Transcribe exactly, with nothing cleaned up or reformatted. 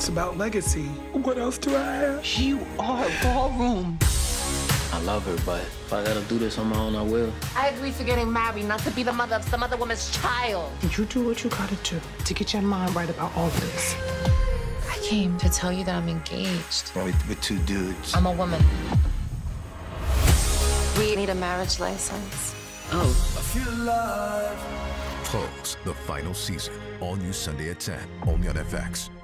It's about legacy. What else do I have? You are ballroom. I love her, but if I gotta do this on my own, I will. I agreed to getting married, not to be the mother of some other woman's child. You do what you gotta do to get your mind right about all this. I came to tell you that I'm engaged. Well, with, with two dudes. I'm a woman. We need a marriage license. Oh. I feel alive. Pose, the final season. All new Sunday at ten, only on F X.